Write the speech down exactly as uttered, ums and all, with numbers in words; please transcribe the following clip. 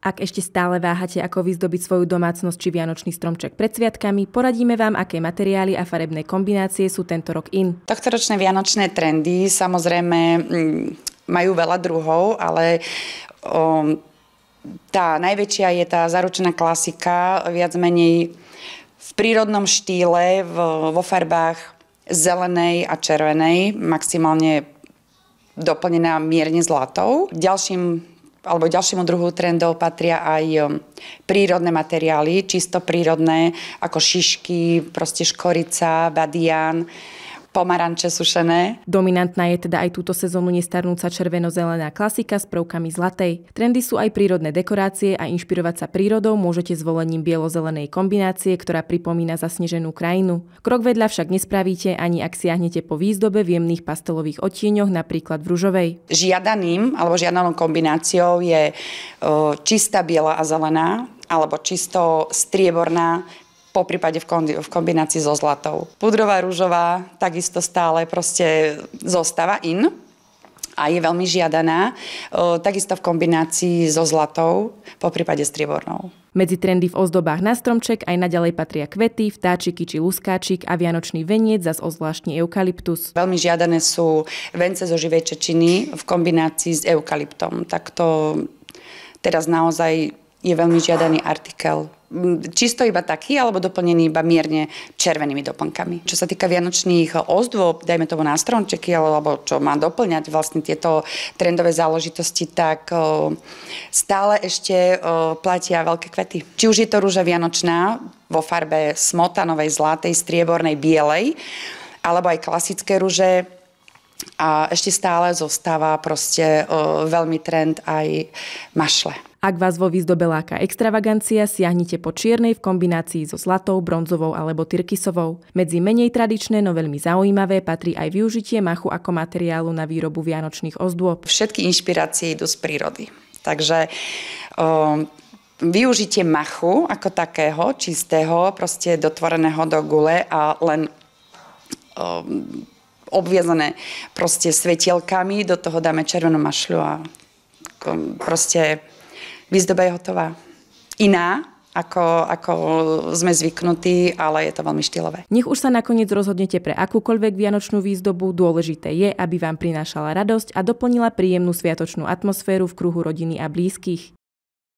Ak ešte stále váhate, ako vyzdobiť svoju domácnosť či vianočný stromček pred sviatkami, poradíme vám, aké materiály a farebné kombinácie sú tento rok in. Tohtoročné vianočné trendy samozrejme majú veľa druhov, ale um, tá najväčšia je tá zaručená klasika, viac menej v prírodnom štýle, v, vo farbách zelenej a červenej, maximálne doplnená mierne zlatou. Ďalším alebo ďalšiemu druhu trendov patria aj prírodné materiály, čisto prírodné, ako šišky, proste škorica, badián, pomaranče sušené. Dominantná je teda aj túto sezónu nestarnúca červeno-zelená klasika s prvkami zlatej. Trendy sú aj prírodné dekorácie a inšpirovať sa prírodou môžete zvolením bielo-zelenej kombinácie, ktorá pripomína zasneženú krajinu. Krok vedľa však nespravíte, ani ak siahnete po výzdobe v jemných pastelových odtieňoch, napríklad v ružovej. Žiadaným alebo žiadanou kombináciou je o, čistá biela a zelená, alebo čisto strieborná, po prípade v kombinácii so zlatou. Pudrová rúžová takisto stále proste zostáva in a je veľmi žiadaná. Takisto v kombinácii so zlatou, po prípade striebornou. Medzi trendy v ozdobách na stromček aj naďalej patria kvety, vtáčiky či luskáčik a vianočný veniec, zas ozvláštny eukalyptus. Veľmi žiadané sú vence zo živej čečiny v kombinácii s eukalyptom. Tak to teraz naozaj je veľmi žiadaný artikel. Čisto iba taký, alebo doplnený iba mierne červenými doplnkami. Čo sa týka vianočných ozdôb, dajme tomu na stromčeky, alebo čo má doplňať vlastne tieto trendové záležitosti, tak o, stále ešte o, platia veľké kvety. Či už je to rúža vianočná vo farbe smotanovej, zlatej, striebornej, bielej, alebo aj klasické rúže. A ešte stále zostáva proste o, veľmi trend aj mašle. Ak vás vo výzdobe láka extravagancia, siahnite po čiernej v kombinácii so zlatou, bronzovou alebo tyrkysovou. Medzi menej tradičné, no veľmi zaujímavé patrí aj využitie machu ako materiálu na výrobu vianočných ozdôb. Všetky inšpirácie idú z prírody. Takže o, využitie machu ako takého, čistého, proste dotvoreného do gule a len o, obviazané proste svetielkami, do toho dáme červenú mašľu a proste výzdoba je hotová. Iná, ako, ako sme zvyknutí, ale je to veľmi štýlové. Nech už sa nakoniec rozhodnete pre akúkoľvek vianočnú výzdobu, dôležité je, aby vám prinášala radosť a doplnila príjemnú sviatočnú atmosféru v kruhu rodiny a blízkych.